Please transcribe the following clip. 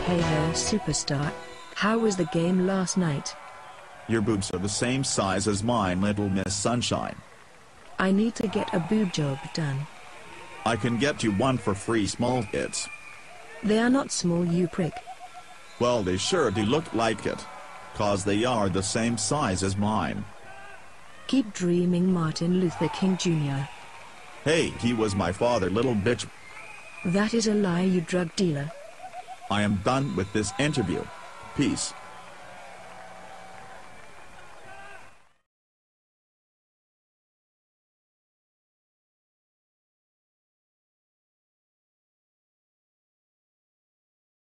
Hey there, superstar. How was the game last night? Your boobs are the same size as mine, Little Miss Sunshine. I need to get a boob job done. I can get you one for free, small kids. They are not small, you prick. Well, they sure do look like it. 'Cause they are the same size as mine. Keep dreaming, Martin Luther King Jr. Hey, he was my father, little bitch. That is a lie, you drug dealer. I am done with this interview. Peace.